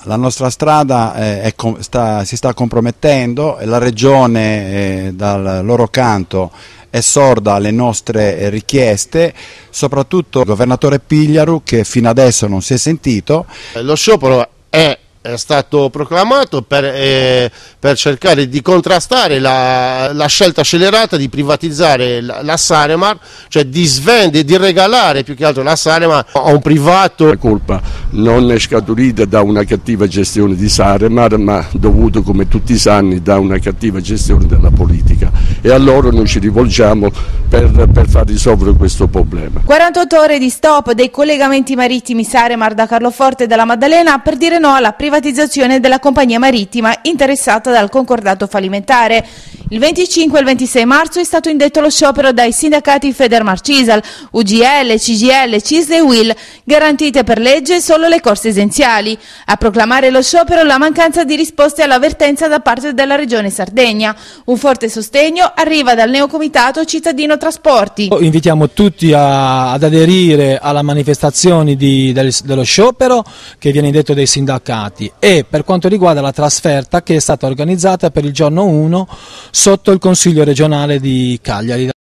La nostra strada si sta compromettendo e la Regione dal loro canto è sorda alle nostre richieste, soprattutto il governatore Pigliaru, che fino adesso non si è sentito. Lo sciopero è stato proclamato per cercare di contrastare la scelta scellerata di privatizzare la Saremar, cioè di regalare più che altro la Saremar a un privato. La colpa non è scaturita da una cattiva gestione di Saremar, ma dovuto, come tutti sanno, da una cattiva gestione della politica, e a loro noi ci rivolgiamo per far risolvere questo problema. 48 ore di stop dei collegamenti marittimi Saremar da Carloforte e della Maddalena per dire no alla privatizzazione della compagnia marittima interessata dal concordato fallimentare. Il 25 e il 26 marzo è stato indetto lo sciopero dai sindacati Federmar-Cisal, UGL, CGL, CISL e UIL, garantite per legge solo le corse essenziali. A proclamare lo sciopero la mancanza di risposte all'avvertenza da parte della Regione Sardegna. Un forte sostegno arriva dal neocomitato Cittadino Trasporti. Invitiamo tutti ad aderire alla manifestazione dello sciopero che viene indetto dai sindacati, e per quanto riguarda la trasferta che è stata organizzata per il giorno 1 sotto il Consiglio regionale di Cagliari.